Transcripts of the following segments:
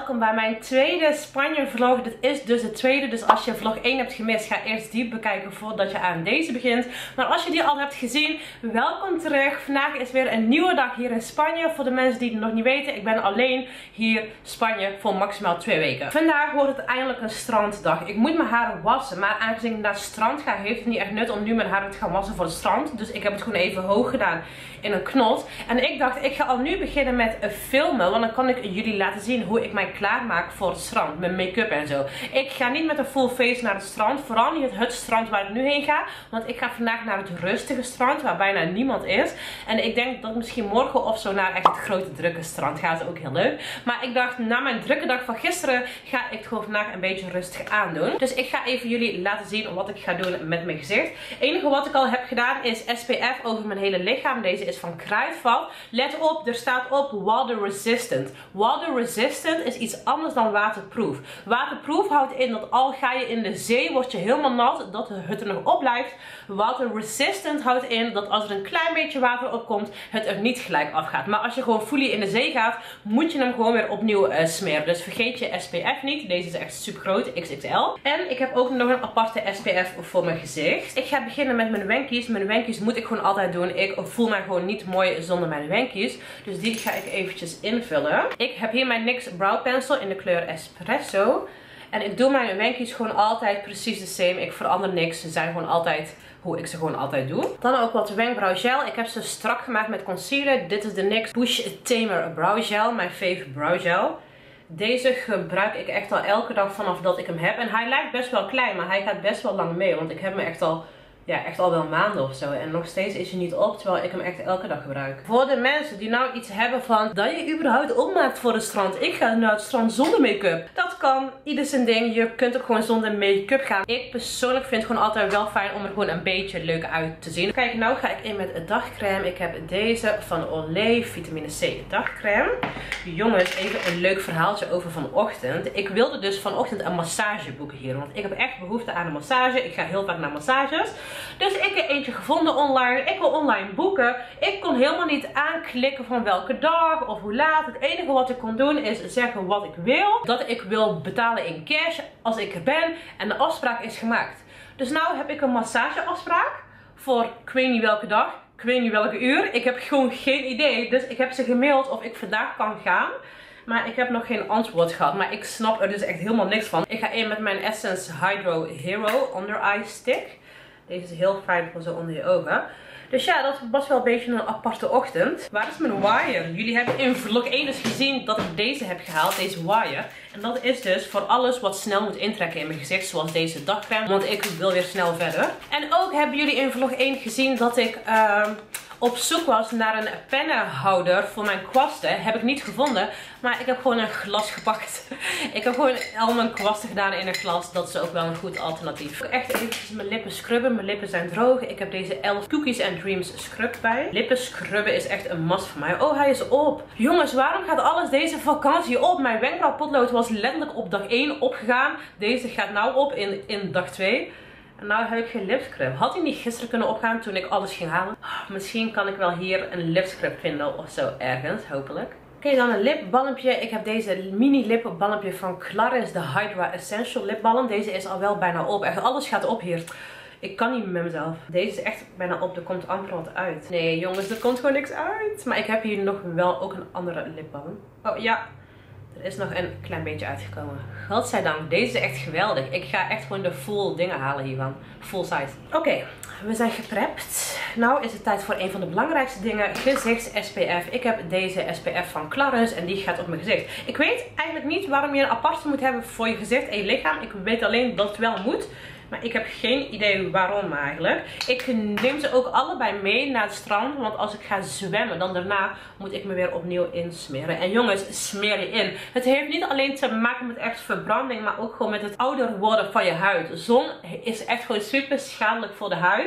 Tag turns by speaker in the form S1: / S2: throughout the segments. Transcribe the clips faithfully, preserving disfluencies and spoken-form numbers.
S1: welkom bij mijn tweede Spanje vlog. Dit is dus de tweede, dus als je vlog één hebt gemist, ga eerst die bekijken voordat je aan deze begint. Maar als je die al hebt gezien, welkom terug. Vandaag is weer een nieuwe dag hier in Spanje. Voor de mensen die het nog niet weten, ik ben alleen hier in Spanje voor maximaal twee weken. Vandaag wordt het eindelijk een stranddag. Ik moet mijn haren wassen, maar aangezien ik naar het strand ga, heeft het niet echt nut om nu mijn haren te gaan wassen voor het strand. Dus ik heb het gewoon even hoog gedaan in een knot. En ik dacht, ik ga al nu beginnen met filmen, want dan kan ik jullie laten zien hoe ik mij klaarmaak voor het strand. Met make-up en zo. Ik ga niet met een full face naar het strand. Vooral niet het, het strand waar ik nu heen ga. Want ik ga vandaag naar het rustige strand waar bijna niemand is. En ik denk dat ik misschien morgen of zo naar echt het grote drukke strand ga. Dat is ook heel leuk. Maar ik dacht, na mijn drukke dag van gisteren ga ik het gewoon vandaag een beetje rustig aandoen. Dus ik ga even jullie laten zien wat ik ga doen met mijn gezicht. Het enige wat ik al heb gedaan is S P F over mijn hele lichaam. Deze is van Kruidvat. Let op, er staat op water resistant. Water resistant is iets anders dan waterproof. Waterproof houdt in dat al ga je in de zee, word je helemaal nat, dat het er nog op blijft. Water resistant houdt in dat als er een klein beetje water opkomt, het er niet gelijk afgaat. Maar als je gewoon fully in de zee gaat, moet je hem gewoon weer opnieuw uh, smeren. Dus vergeet je S P F niet. Deze is echt super groot, X X L. En ik heb ook nog een aparte S P F voor mijn gezicht. Ik ga beginnen met mijn wenkies. Mijn wenkies moet ik gewoon altijd doen. Ik voel mij gewoon niet mooi zonder mijn wenkies. Dus die ga ik eventjes invullen. Ik heb hier mijn NYX Brow Pencil in de kleur Espresso. En ik doe mijn wenkies gewoon altijd precies de same. Ik verander niks. Ze zijn gewoon altijd hoe ik ze gewoon altijd doe. Dan ook wat wenkbrauwgel. Ik heb ze strak gemaakt met concealer. Dit is de NYX Push Tamer Brow Gel. Mijn fave brow gel. Deze gebruik ik echt al elke dag vanaf dat ik hem heb. En hij lijkt best wel klein, maar hij gaat best wel lang mee. Want ik heb hem echt al... Ja, echt al wel maanden of zo. En nog steeds is hij niet op, terwijl ik hem echt elke dag gebruik. Voor de mensen die nou iets hebben van dat je überhaupt opmaakt voor het strand. Ik ga naar het strand zonder make-up. Dat kan. Ieder zijn ding. Je kunt ook gewoon zonder make-up gaan. Ik persoonlijk vind het gewoon altijd wel fijn om er gewoon een beetje leuk uit te zien. Kijk, nou ga ik in met een dagcreme. Ik heb deze van Olay Vitamine C dagcreme. Jongens, even een leuk verhaaltje over vanochtend. Ik wilde dus vanochtend een massage boeken hier. Want ik heb echt behoefte aan een massage. Ik ga heel vaak naar massages. Dus ik heb eentje gevonden online. Ik wil online boeken. Ik kon helemaal niet aanklikken van welke dag of hoe laat. Het enige wat ik kon doen is zeggen wat ik wil. Dat ik wil betalen in cash als ik er ben. En de afspraak is gemaakt. Dus nou heb ik een massageafspraak voor ik weet niet welke dag. Ik weet niet welke uur. Ik heb gewoon geen idee. Dus ik heb ze gemaild of ik vandaag kan gaan. Maar ik heb nog geen antwoord gehad. Maar ik snap er dus echt helemaal niks van. Ik ga in met mijn Essence Hydro Hero Under Eye Stick. Deze is heel fijn voor zo onder je ogen. Dus ja, dat was wel een beetje een aparte ochtend. Waar is mijn wire? Jullie hebben in vlog één dus gezien dat ik deze heb gehaald. Deze wire. En dat is dus voor alles wat snel moet intrekken in mijn gezicht. Zoals deze dagcreme. Want ik wil weer snel verder. En ook hebben jullie in vlog één gezien dat ik... Uh, op zoek was naar een pennenhouder voor mijn kwasten. Heb ik niet gevonden. Maar ik heb gewoon een glas gepakt. Ik heb gewoon al mijn kwasten gedaan in een glas. Dat is ook wel een goed alternatief. Ik echt eventjes mijn lippen scrubben. Mijn lippen zijn droog. Ik heb deze elf Cookies and Dreams scrub bij. Lippen scrubben is echt een must voor mij. Oh, hij is op. Jongens, waarom gaat alles deze vakantie op? Mijn wenkbrauwpotlood was letterlijk op dag één opgegaan. Deze gaat nou op in, in dag twee. En nou heb ik geen lipscrub. Had hij niet gisteren kunnen opgaan toen ik alles ging halen? Oh, misschien kan ik wel hier een lipscrub vinden of zo ergens, hopelijk. Oké, okay, dan een lipbalmpje. Ik heb deze mini lipbalmpje van Clarins, de Hydra Essential lipbalm. Deze is al wel bijna op. Echt, alles gaat op hier. Ik kan niet met mezelf. Deze is echt bijna op. Er komt amper wat uit. Nee jongens, er komt gewoon niks uit. Maar ik heb hier nog wel ook een andere lipbalm. Oh ja. Er is nog een klein beetje uitgekomen. Godzijdank, deze is echt geweldig. Ik ga echt gewoon de full dingen halen hiervan. Full size. Oké, okay, we zijn geprept. Nou is het tijd voor een van de belangrijkste dingen. Gezichts S P F. Ik heb deze S P F van Clarins en die gaat op mijn gezicht. Ik weet eigenlijk niet waarom je een aparte moet hebben voor je gezicht en je lichaam. Ik weet alleen dat het wel moet. Maar ik heb geen idee waarom eigenlijk. Ik neem ze ook allebei mee naar het strand. Want als ik ga zwemmen, dan daarna moet ik me weer opnieuw insmeren. En jongens, smeer je in. Het heeft niet alleen te maken met echt verbranding, maar ook gewoon met het ouder worden van je huid. Zon is echt gewoon super schadelijk voor de huid.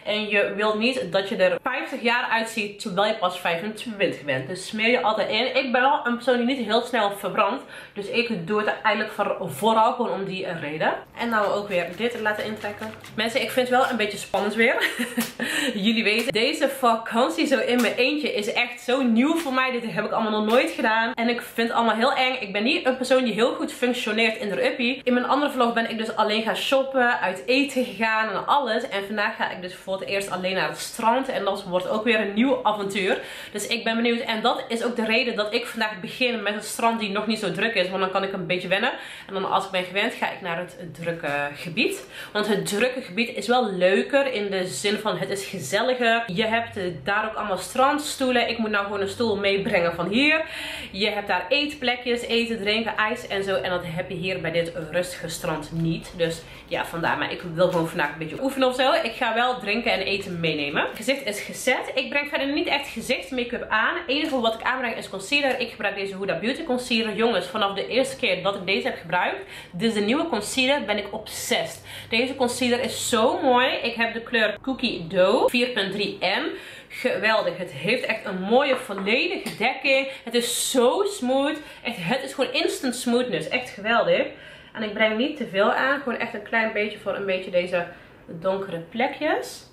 S1: En je wilt niet dat je er vijftig jaar uitziet terwijl je pas vijfentwintig bent. Dus smeer je altijd in. Ik ben wel een persoon die niet heel snel verbrandt. Dus ik doe het eigenlijk voor, vooral gewoon om die reden. En nou ook weer dit laten intrekken. Mensen, ik vind het wel een beetje spannend weer. Jullie weten, deze vakantie zo in mijn eentje is echt zo nieuw voor mij. Dit heb ik allemaal nog nooit gedaan. En ik vind het allemaal heel eng. Ik ben niet een persoon die heel goed functioneert in de uppie. In mijn andere vlog ben ik dus alleen gaan shoppen, uit eten gegaan en alles. En vandaag ga ik dus voor het eerst alleen naar het strand. En dat wordt ook weer een nieuw avontuur. Dus ik ben benieuwd. En dat is ook de reden dat ik vandaag begin met een strand die nog niet zo druk is. Want dan kan ik een beetje wennen. En dan als ik ben gewend ga ik naar het drukke gebied. Want het drukke gebied is wel leuker in de zin van het is gezelliger. Je hebt daar ook allemaal strandstoelen. Ik moet nou gewoon een stoel meebrengen van hier. Je hebt daar eetplekjes, eten, drinken, ijs en zo. En dat heb je hier bij dit rustige strand niet. Dus ja, vandaar. Maar ik wil gewoon vandaag een beetje oefenen of zo. Ik ga wel drinken en eten meenemen. Het gezicht is gezet. Ik breng verder niet echt gezicht make-up aan. Het enige wat ik aanbreng is concealer. Ik gebruik deze Huda Beauty concealer. Jongens, vanaf de eerste keer dat ik deze heb gebruikt, dit is de nieuwe concealer, ben ik obsessed. Deze concealer is zo mooi. Ik heb de kleur Cookie Dough vier punt drie N. Geweldig. Het heeft echt een mooie volledige dekking. Het is zo smooth. Echt, het is gewoon instant smoothness. Echt geweldig. En ik breng niet te veel aan. Gewoon echt een klein beetje voor een beetje deze donkere plekjes.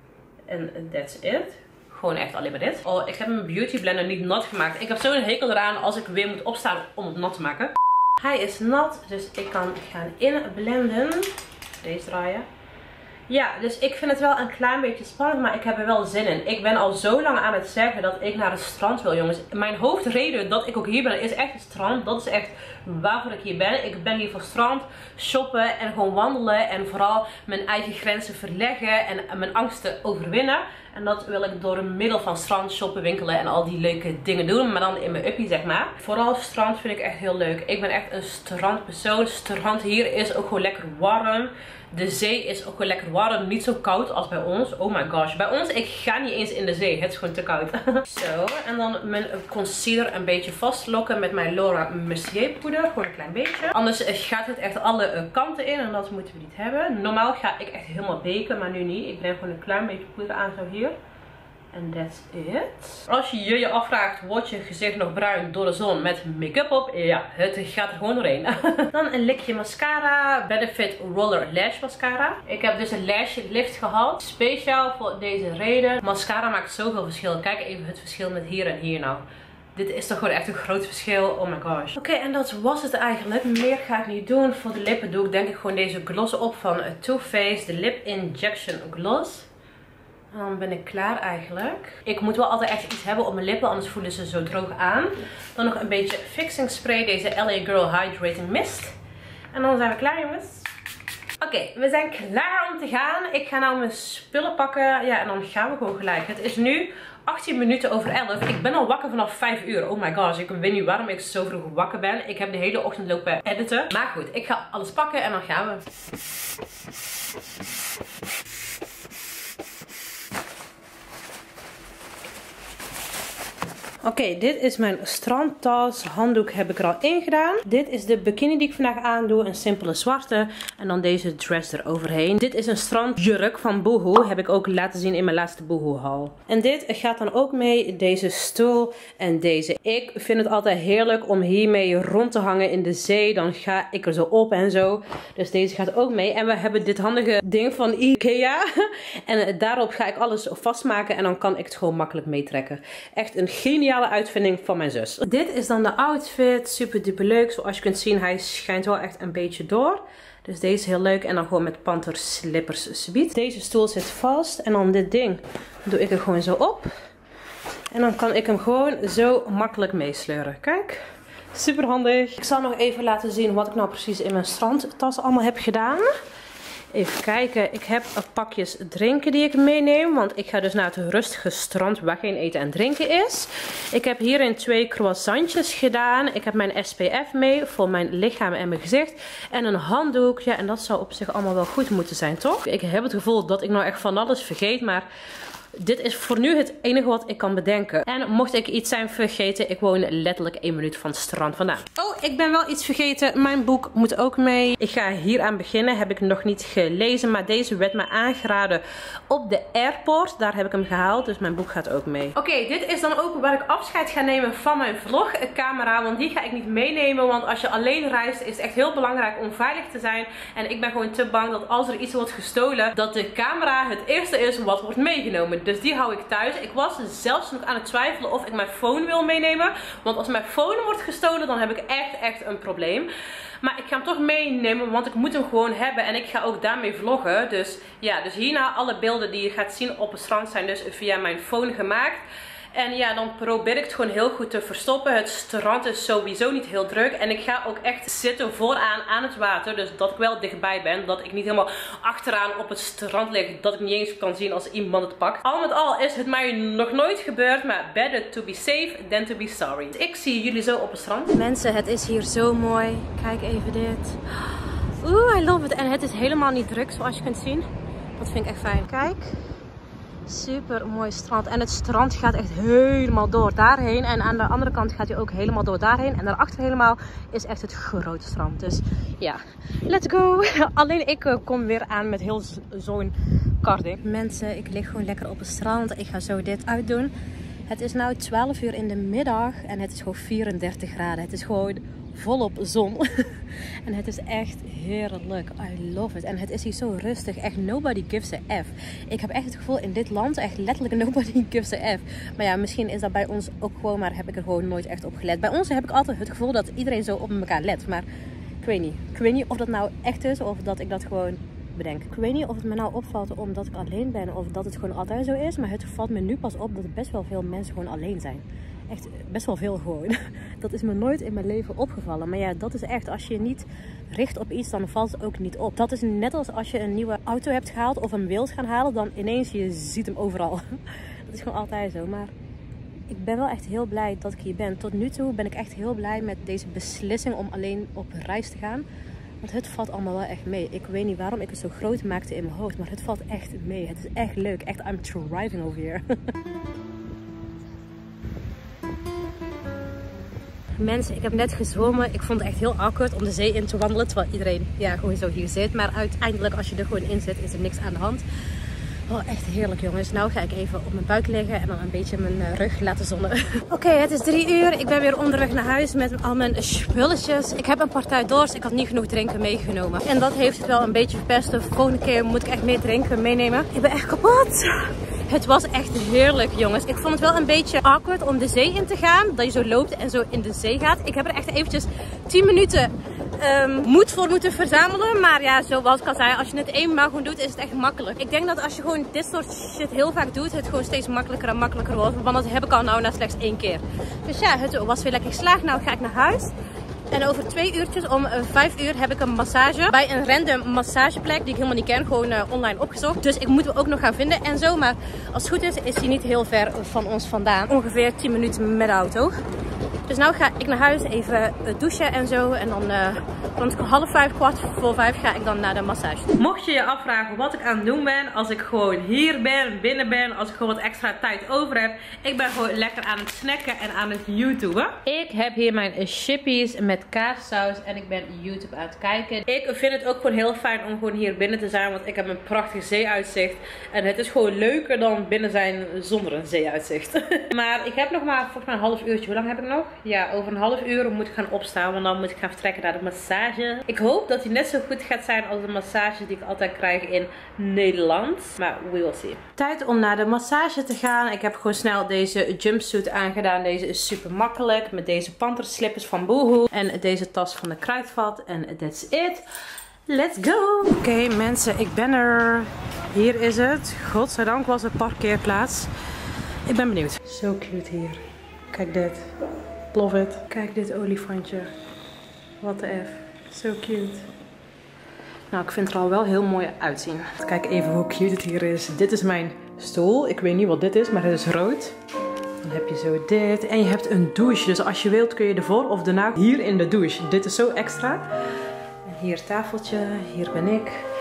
S1: En that's it. Gewoon echt alleen maar dit. Oh, ik heb mijn beauty blender niet nat gemaakt. Ik heb zo'n hekel eraan als ik weer moet opstaan om het nat te maken. Hij is nat, dus ik kan gaan inblenden. Deze draaien. Ja, dus ik vind het wel een klein beetje spannend, maar ik heb er wel zin in. Ik ben al zo lang aan het zeggen dat ik naar het strand wil, jongens. Mijn hoofdreden dat ik ook hier ben is echt het strand. Dat is echt waarvoor ik hier ben. Ik ben hier voor strand, shoppen en gewoon wandelen. En vooral mijn eigen grenzen verleggen en mijn angsten overwinnen. En dat wil ik door middel van strand, shoppen, winkelen en al die leuke dingen doen. Maar dan in mijn uppie, zeg maar. Vooral strand vind ik echt heel leuk. Ik ben echt een strandpersoon. Strand hier is ook gewoon lekker warm. De zee is ook gewoon lekker warm. Niet zo koud als bij ons. Oh my gosh. Bij ons, ik ga niet eens in de zee. Het is gewoon te koud. Zo. En dan mijn concealer een beetje vastlokken met mijn Laura Mercier poeder. Gewoon een klein beetje. Anders gaat het echt alle kanten in. En dat moeten we niet hebben. Normaal ga ik echt helemaal beken. Maar nu niet. Ik breng gewoon een klein beetje poeder aan zo hier. En that's it. Als je je je afvraagt, wordt je gezicht nog bruin door de zon met make-up op? Ja, het gaat er gewoon doorheen. Dan een likje mascara. Benefit Roller Lash Mascara. Ik heb dus een lash lift gehad. Speciaal voor deze reden. Mascara maakt zoveel verschil. Kijk even het verschil met hier en hier nou. Dit is toch gewoon echt een groot verschil. Oh my gosh. Oké, okay, en dat was het eigenlijk. Meer ga ik niet doen. Voor de lippen doe ik denk ik gewoon deze gloss op van Too Faced. De Lip Injection Gloss. En dan ben ik klaar eigenlijk. Ik moet wel altijd echt iets hebben op mijn lippen, anders voelen ze zo droog aan. Dan nog een beetje fixing spray, deze L A Girl Hydrating Mist. En dan zijn we klaar, jongens. Oké, okay, we zijn klaar om te gaan. Ik ga nou mijn spullen pakken. Ja, en dan gaan we gewoon gelijk. Het is nu achttien minuten over elf. Ik ben al wakker vanaf vijf uur. Oh my gosh, ik weet niet waarom ik zo vroeg wakker ben. Ik heb de hele ochtend lopen editen. Maar goed, ik ga alles pakken en dan gaan we. Oké, okay, dit is mijn strandtas. Handdoek heb ik er al in gedaan. Dit is de bikini die ik vandaag aandoe. Een simpele zwarte. En dan deze dress eroverheen. Dit is een strandjurk van Boohoo. Heb ik ook laten zien in mijn laatste Boohoo haul. En dit gaat dan ook mee. Deze stoel en deze. Ik vind het altijd heerlijk om hiermee rond te hangen in de zee. Dan ga ik er zo op en zo. Dus deze gaat ook mee. En we hebben dit handige ding van Ikea. En daarop ga ik alles vastmaken. En dan kan ik het gewoon makkelijk meetrekken. Echt een geniaal uitvinding van mijn zus. Dit is dan de outfit. Super duper leuk. Zoals je kunt zien, hij schijnt wel echt een beetje door. Dus deze is heel leuk. En dan gewoon met panter slippers subiet. Deze stoel zit vast. En dan dit ding doe ik er gewoon zo op. En dan kan ik hem gewoon zo makkelijk meesleuren. Kijk. Super handig. Ik zal nog even laten zien wat ik nou precies in mijn strandtas allemaal heb gedaan. Even kijken, ik heb pakjes drinken die ik meeneem, want ik ga dus naar het rustige strand waar geen eten en drinken is. Ik heb hierin twee croissantjes gedaan. Ik heb mijn S P F mee voor mijn lichaam en mijn gezicht. En een handdoek, ja, en dat zou op zich allemaal wel goed moeten zijn, toch? Ik heb het gevoel dat ik nou echt van alles vergeet, maar dit is voor nu het enige wat ik kan bedenken. En mocht ik iets zijn vergeten, ik woon letterlijk één minuut van het strand vandaan. Oh, ik ben wel iets vergeten. Mijn boek moet ook mee. Ik ga hier aan beginnen. Heb ik nog niet gelezen, maar deze werd me aangeraden op de airport. Daar heb ik hem gehaald, dus mijn boek gaat ook mee. Oké, okay, dit is dan ook waar ik afscheid ga nemen van mijn vlogcamera, want die ga ik niet meenemen. Want als je alleen reist, is het echt heel belangrijk om veilig te zijn. En ik ben gewoon te bang dat als er iets wordt gestolen, dat de camera het eerste is wat wordt meegenomen. Dus die hou ik thuis. Ik was zelfs nog aan het twijfelen of ik mijn phone wil meenemen. Want als mijn phone wordt gestolen, dan heb ik echt, echt een probleem. Maar ik ga hem toch meenemen, want ik moet hem gewoon hebben. En ik ga ook daarmee vloggen. Dus ja, dus hierna alle beelden die je gaat zien op het strand zijn dus via mijn phone gemaakt. En ja, dan probeer ik het gewoon heel goed te verstoppen. Het strand is sowieso niet heel druk. En ik ga ook echt zitten vooraan aan het water. Dus dat ik wel dichtbij ben. Dat ik niet helemaal achteraan op het strand lig. Dat ik niet eens kan zien als iemand het pakt. Al met al is het mij nog nooit gebeurd. Maar better to be safe than to be sorry. Ik zie jullie zo op het strand. Mensen, het is hier zo mooi. Kijk even dit. Oeh, I love it. En het is helemaal niet druk zoals je kunt zien. Dat vind ik echt fijn. Kijk. Super mooi strand. En het strand gaat echt helemaal door daarheen. En aan de andere kant gaat hij ook helemaal door daarheen. En daarachter helemaal is echt het grote strand. Dus ja, let's go. Alleen ik uh, kom weer aan met heel zo'n karting. Mensen, ik lig gewoon lekker op het strand. Ik ga zo dit uitdoen. Het is nu twaalf uur in de middag. En het is gewoon vierendertig graden. Het is gewoon volop zon. En het is echt heerlijk. I love it. En het is hier zo rustig. Echt nobody gives a F. Ik heb echt het gevoel in dit land echt letterlijk nobody gives a F. Maar ja, misschien is dat bij ons ook gewoon, maar heb ik er gewoon nooit echt op gelet. Bij ons heb ik altijd het gevoel dat iedereen zo op elkaar let. Maar ik weet niet. Ik weet niet of dat nou echt is of dat ik dat gewoon bedenk. Ik weet niet of het me nou opvalt omdat ik alleen ben of dat het gewoon altijd zo is. Maar het valt me nu pas op dat er best wel veel mensen gewoon alleen zijn. Echt best wel veel gewoon. Dat is me nooit in mijn leven opgevallen. Maar ja, dat is echt. Als je je niet richt op iets, dan valt het ook niet op. Dat is net als als je een nieuwe auto hebt gehaald of een wilt gaan halen. Dan ineens, je ziet hem overal. Dat is gewoon altijd zo. Maar ik ben wel echt heel blij dat ik hier ben. Tot nu toe ben ik echt heel blij met deze beslissing om alleen op reis te gaan. Want het valt allemaal wel echt mee. Ik weet niet waarom ik het zo groot maakte in mijn hoofd. Maar het valt echt mee. Het is echt leuk. Echt, I'm thriving over here. Mensen, ik heb net gezwommen. Ik vond het echt heel awkward om de zee in te wandelen. Terwijl iedereen ja, gewoon zo hier zit. Maar uiteindelijk, als je er gewoon in zit, is er niks aan de hand. Oh, echt heerlijk jongens. Nou ga ik even op mijn buik liggen en dan een beetje mijn uh, rug laten zonnen. Oké, okay, het is drie uur. Ik ben weer onderweg naar huis met al mijn spulletjes. Ik heb een partij dorst. Ik had niet genoeg drinken meegenomen. En dat heeft het wel een beetje verpest. De volgende keer moet ik echt meer drinken meenemen. Ik ben echt kapot. Het was echt heerlijk jongens. Ik vond het wel een beetje awkward om de zee in te gaan. Dat je zo loopt en zo in de zee gaat. Ik heb er echt eventjes tien minuten um, moed voor moeten verzamelen. Maar ja, zoals ik al zei, als je het eenmaal gewoon doet, is het echt makkelijk. Ik denk dat als je gewoon dit soort shit heel vaak doet, het gewoon steeds makkelijker en makkelijker wordt. Want dat heb ik al nou na slechts één keer. Dus ja, het was weer lekker geslaagd. Nou ga ik naar huis. En over twee uurtjes, om uh, vijf uur, heb ik een massage bij een random massageplek die ik helemaal niet ken. Gewoon uh, online opgezocht. Dus ik moet hem ook nog gaan vinden en zo. Maar als het goed is, is hij niet heel ver van ons vandaan. Ongeveer tien minuten met de auto. Dus nou ga ik naar huis even douchen en zo. En dan uh, rond half vijf, kwart voor vijf ga ik dan naar de massage. Mocht je je afvragen wat ik aan het doen ben. Als ik gewoon hier ben, binnen ben. Als ik gewoon wat extra tijd over heb. Ik ben gewoon lekker aan het snacken en aan het YouTuben. Ik heb hier mijn chippies met kaassaus. En ik ben YouTube aan het kijken. Ik vind het ook gewoon heel fijn om gewoon hier binnen te zijn. Want ik heb een prachtig zeeuitzicht. En het is gewoon leuker dan binnen zijn zonder een zeeuitzicht. Maar ik heb nog maar volgens mij een half uurtje. Hoe lang heb ik nog? Ja, over een half uur moet ik gaan opstaan, want dan moet ik gaan vertrekken naar de massage. Ik hoop dat die net zo goed gaat zijn als de massage die ik altijd krijg in Nederland. Maar we will see. Tijd om naar de massage te gaan. Ik heb gewoon snel deze jumpsuit aangedaan. Deze is super makkelijk. Met deze panterslippers van Boohoo. En deze tas van de Kruidvat. En that's it. Let's go! Oké okay, mensen, ik ben er. Hier is het. Godzijdank was het parkeerplaats. Ik ben benieuwd. Zo cute hier. Kijk dit. Love it. Kijk dit olifantje. Wat de F. Zo cute. Nou, ik vind het er al wel heel mooi uitzien. Kijk even hoe cute het hier is. Dit is mijn stoel. Ik weet niet wat dit is, maar het is rood. Dan heb je zo dit. En je hebt een douche. Dus als je wilt kun je ervoor of daarna hier in de douche. Dit is zo extra. En hier tafeltje. Hier ben ik.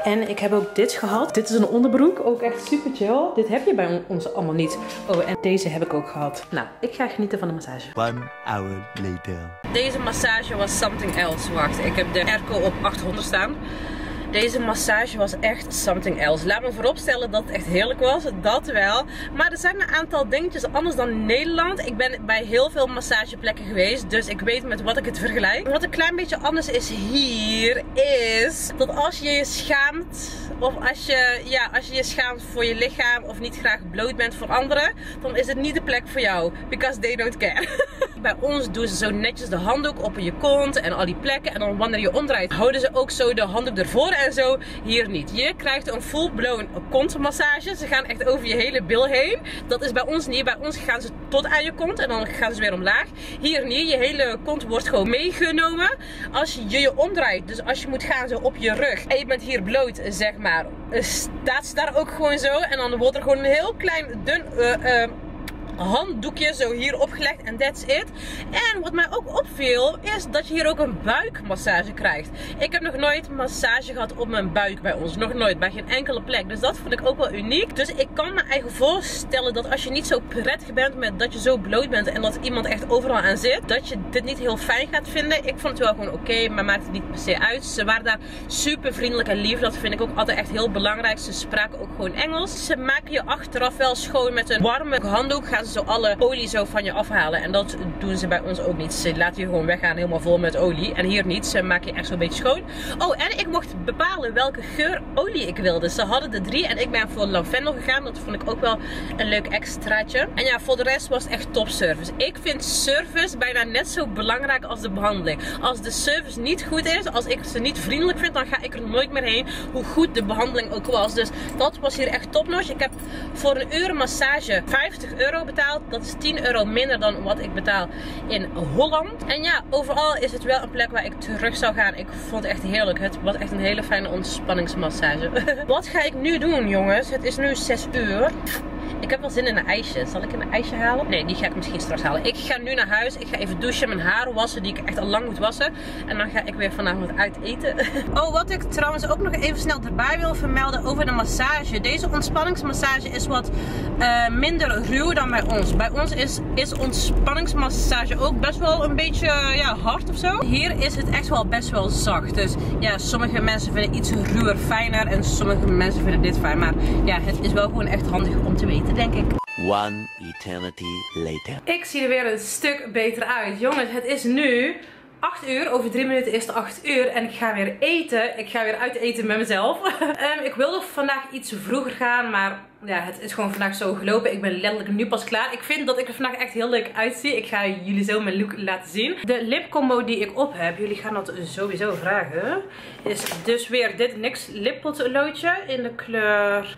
S1: En ik heb ook dit gehad. Dit is een onderbroek. Ook echt super chill. Dit heb je bij ons allemaal niet. Oh, en deze heb ik ook gehad. Nou, ik ga genieten van de massage.
S2: One hour later.
S1: Deze massage was something else. Wacht, ik heb de airco op achthonderd staan. Deze massage was echt something else. Laat me vooropstellen dat het echt heerlijk was. Dat wel. Maar er zijn een aantal dingetjes anders dan in Nederland. Ik ben bij heel veel massageplekken geweest. Dus ik weet met wat ik het vergelijk. Wat een klein beetje anders is hier. Is dat als je je schaamt. Of als je, ja, als je je schaamt voor je lichaam. Of niet graag bloot bent voor anderen. Dan is het niet de plek voor jou. Because they don't care. Bij ons doen ze zo netjes de handdoek op je kont. En al die plekken. En dan wanneer je omdraait houden ze ook zo de handdoek ervoor. En zo, hier niet. Je krijgt een full-blown kontmassage. Ze gaan echt over je hele bil heen. Dat is bij ons niet. Bij ons gaan ze tot aan je kont en dan gaan ze weer omlaag. Hier niet. Je hele kont wordt gewoon meegenomen als je je omdraait. Dus als je moet gaan zo op je rug en je bent hier bloot, zeg maar, staat ze daar ook gewoon zo. En dan wordt er gewoon een heel klein, dun... Uh, uh, handdoekje zo hier opgelegd en that's it. En wat mij ook opviel is dat je hier ook een buikmassage krijgt. Ik heb nog nooit massage gehad op mijn buik bij ons. Nog nooit, bij geen enkele plek. Dus dat vond ik ook wel uniek. Dus ik kan me eigen voorstellen dat als je niet zo prettig bent met dat je zo bloot bent en dat iemand echt overal aan zit, dat je dit niet heel fijn gaat vinden. Ik vond het wel gewoon oké, okay, maar maakt het niet per se uit. Ze waren daar super vriendelijk en lief. Dat vind ik ook altijd echt heel belangrijk. Ze spraken ook gewoon Engels. Ze maken je achteraf wel schoon met een warme handdoek. Gaan zo alle olie zo van je afhalen. En dat doen ze bij ons ook niet. Ze laten je gewoon weggaan helemaal vol met olie. En hier niet. Ze maken je echt zo'n beetje schoon. Oh, en ik mocht bepalen welke geur olie ik wilde. Ze hadden er drie en ik ben voor lavendel gegaan. Dat vond ik ook wel een leuk extraatje. En ja, voor de rest was het echt top service. Ik vind service bijna net zo belangrijk als de behandeling. Als de service niet goed is, als ik ze niet vriendelijk vind, dan ga ik er nooit meer heen. Hoe goed de behandeling ook was. Dus dat was hier echt topnotch. Ik heb voor een uur massage vijftig euro betaald. Dat is tien euro minder dan wat ik betaal in Holland. En ja, overal is het wel een plek waar ik terug zou gaan. Ik vond het echt heerlijk. Het was echt een hele fijne ontspanningsmassage. Wat ga ik nu doen, jongens? Het is nu zes uur. Ik heb wel zin in een ijsje. Zal ik een ijsje halen? Nee, die ga ik misschien straks halen. Ik ga nu naar huis. Ik ga even douchen, mijn haren wassen die ik echt al lang moet wassen. En dan ga ik weer vanavond uit eten. Oh, wat ik trouwens ook nog even snel erbij wil vermelden over de massage. Deze ontspanningsmassage is wat uh, minder ruw dan bij ons. Bij ons is, is ontspanningsmassage ook best wel een beetje uh, ja, hard of zo. Hier is het echt wel best wel zacht. Dus ja, sommige mensen vinden iets ruwer fijner. En sommige mensen vinden dit fijn. Maar ja, het is wel gewoon echt handig om te weten, denk ik.
S2: One eternity later.
S1: Ik zie er weer een stuk beter uit. Jongens, het is nu acht uur. Over drie minuten is het acht uur. En ik ga weer eten. Ik ga weer uit eten met mezelf. um, ik wilde vandaag iets vroeger gaan. Maar ja, het is gewoon vandaag zo gelopen. Ik ben letterlijk nu pas klaar. Ik vind dat ik er vandaag echt heel leuk uitzie. Ik ga jullie zo mijn look laten zien. De lipcombo die ik op heb, jullie gaan dat sowieso vragen, is dus weer dit N Y X lippotloodje in de kleur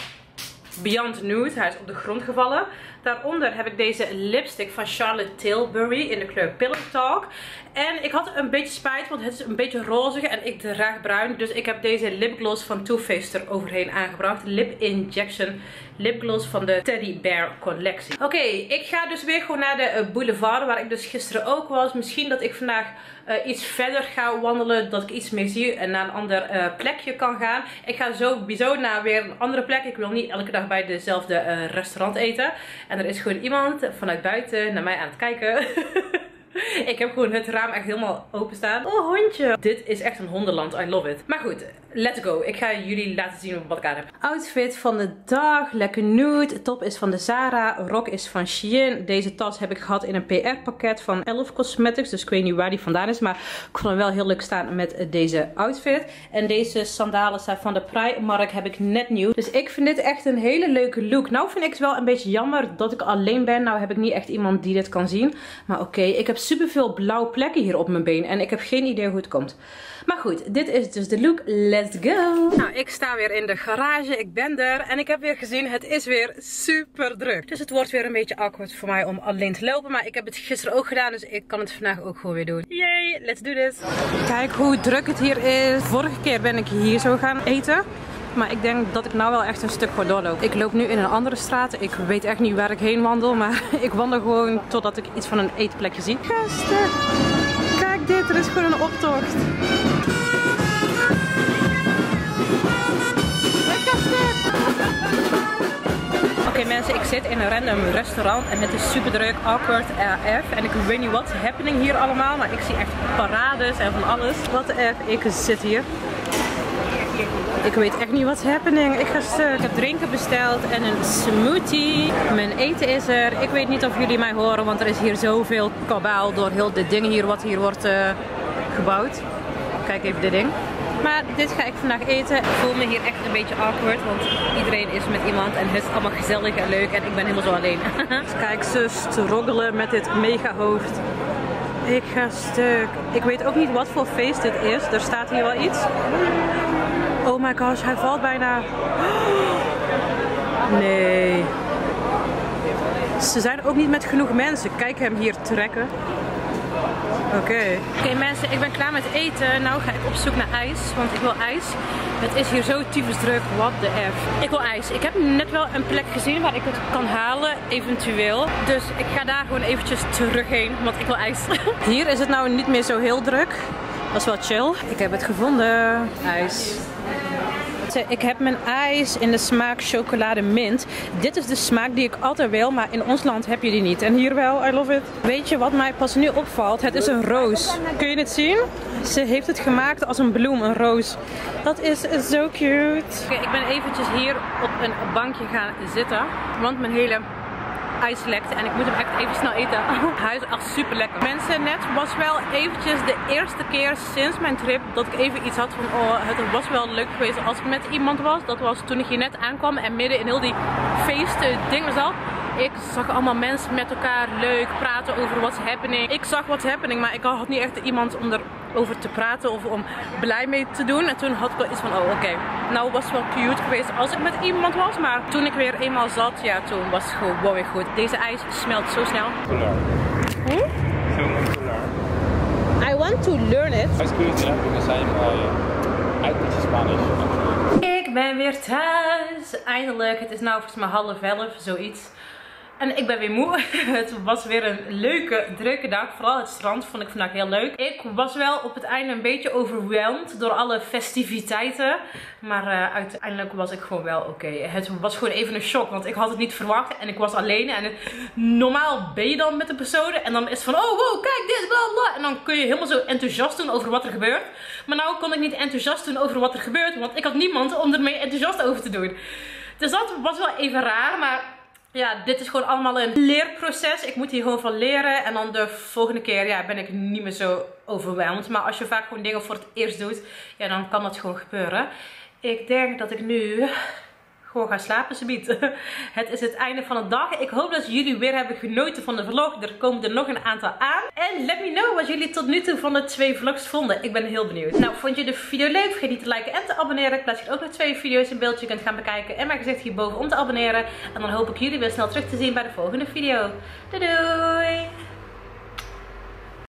S1: Beyond Nude. Hij is op de grond gevallen. Daaronder heb ik deze lipstick van Charlotte Tilbury in de kleur Pillow Talk. En ik had een beetje spijt, want het is een beetje rozig en ik draag bruin. Dus ik heb deze lipgloss van Too Faced er overheen aangebracht. Lip Injection lipgloss van de Teddy Bear collectie. Oké, okay, ik ga dus weer gewoon naar de boulevard, waar ik dus gisteren ook was. Misschien dat ik vandaag uh, iets verder ga wandelen, dat ik iets meer zie en naar een ander uh, plekje kan gaan. Ik ga sowieso naar weer een andere plek. Ik wil niet elke dag bij dezelfde uh, restaurant eten. En er is gewoon iemand vanuit buiten naar mij aan het kijken. Ik heb gewoon het raam echt helemaal openstaan. Oh, hondje. Dit is echt een hondenland. I love it. Maar goed, let's go. Ik ga jullie laten zien wat ik aan heb. Outfit van de dag. Lekker nude. Top is van de Zara. Rok is van Shein. Deze tas heb ik gehad in een P R pakket van Elf Cosmetics. Dus ik weet niet waar die vandaan is. Maar ik vond hem wel heel leuk staan met deze outfit. En deze sandalen zijn van de Primark. Heb ik net nieuw. Dus ik vind dit echt een hele leuke look. Nou vind ik het wel een beetje jammer dat ik alleen ben. Nou heb ik niet echt iemand die dit kan zien. Maar oké, okay, ik heb super veel blauwe plekken hier op mijn been. En ik heb geen idee hoe het komt. Maar goed, dit is dus de look. Let's go! Nou, ik sta weer in de garage. Ik ben er. En ik heb weer gezien, het is weer super druk. Dus het wordt weer een beetje awkward voor mij om alleen te lopen. Maar ik heb het gisteren ook gedaan. Dus ik kan het vandaag ook gewoon weer doen. Yay, let's do this! Kijk hoe druk het hier is. Vorige keer ben ik hier zo gaan eten. Maar ik denk dat ik nou wel echt een stuk voor doorloop. Ik loop nu in een andere straat. Ik weet echt niet waar ik heen wandel. Maar ik wandel gewoon totdat ik iets van een eetplekje zie. Gasten! Kijk dit, er is gewoon een optocht. Oké okay, mensen, ik zit in een random restaurant en het is super druk, awkward A F. En ik weet niet wat is happening hier allemaal, maar ik zie echt parades en van alles. Wat de F, ik zit hier. Ik weet echt niet wat is happening. Ik ga stuk. Ik heb drinken besteld en een smoothie. Mijn eten is er. Ik weet niet of jullie mij horen, want er is hier zoveel kabaal door heel dit ding hier wat hier wordt uh, gebouwd. Kijk even dit ding. Maar dit ga ik vandaag eten. Ik voel me hier echt een beetje awkward, want iedereen is met iemand en het is allemaal gezellig en leuk en ik ben helemaal zo alleen. Kijk, ze struggelen met dit mega hoofd. Ik ga stuk. Ik weet ook niet wat voor feest dit is. Er staat hier wel iets. Oh my gosh, hij valt bijna. Nee. Ze zijn ook niet met genoeg mensen. Kijk hem hier trekken. Oké. Okay. Oké okay, mensen, ik ben klaar met eten. Nou ga ik op zoek naar ijs, want ik wil ijs. Het is hier zo tyfus druk, what the F. Ik wil ijs. Ik heb net wel een plek gezien waar ik het kan halen, eventueel. Dus ik ga daar gewoon eventjes terug heen, want ik wil ijs. Hier is het nou niet meer zo heel druk. Dat is wel chill. Ik heb het gevonden. Ijs. Ik heb mijn ijs in de smaak chocolade mint. Dit is de smaak die ik altijd wil, maar in ons land heb je die niet. En hier wel, I love it. Weet je wat mij pas nu opvalt? Het is een roos. Kun je het zien? Ze heeft het gemaakt als een bloem, een roos. Dat is zo cute. Okay, ik ben eventjes hier op een bankje gaan zitten, want mijn hele ijs lekte en ik moet hem echt even snel eten. Hij is echt super lekker. Mensen, net was wel eventjes de eerste keer sinds mijn trip dat ik even iets had van oh, het was wel leuk geweest als ik met iemand was. Dat was toen ik hier net aankwam en midden in heel die feesten dingen zat. Ik zag allemaal mensen met elkaar leuk praten over what's happening. Ik zag what's happening, maar ik had niet echt iemand om erover te praten of om blij mee te doen. En toen had ik wel iets van, oh oké, okay. Nou was het wel cute geweest als ik met iemand was. Maar toen ik weer eenmaal zat, ja toen was het gewoon weer goed. Deze ijs smelt zo snel. Hm? I want to learn it.
S3: High school is because I'm uh, I teach Spanish.
S1: Ik ben weer thuis. Eindelijk. Het is nou volgens mij half elf, zoiets. En ik ben weer moe. Het was weer een leuke, drukke dag. Vooral het strand vond ik vandaag heel leuk. Ik was wel op het einde een beetje overweldigd door alle festiviteiten. Maar uh, uiteindelijk was ik gewoon wel oké. Okay. Het was gewoon even een shock. Want ik had het niet verwacht. En ik was alleen. En normaal ben je dan met de personen. En dan is het van, oh wow, kijk dit, bla bla. En dan kun je helemaal zo enthousiast doen over wat er gebeurt. Maar nou kon ik niet enthousiast doen over wat er gebeurt. Want ik had niemand om ermee enthousiast over te doen. Dus dat was wel even raar. Maar ja, dit is gewoon allemaal een leerproces. Ik moet hier gewoon van leren. En dan de volgende keer ja, ben ik niet meer zo overweldigd. Maar als je vaak gewoon dingen voor het eerst doet, ja, dan kan dat gewoon gebeuren. Ik denk dat ik nu gewoon ga slapen, subiet. Het is het einde van de dag. Ik hoop dat jullie weer hebben genoten van de vlog. Er komen er nog een aantal aan. En let me know wat jullie tot nu toe van de twee vlogs vonden. Ik ben heel benieuwd. Nou, vond je de video leuk? Vergeet niet te liken en te abonneren. Ik plaats hier ook nog twee video's in beeld. Je kunt gaan bekijken. En mijn gezicht hierboven om te abonneren. En dan hoop ik jullie weer snel terug te zien bij de volgende video. Doei doei!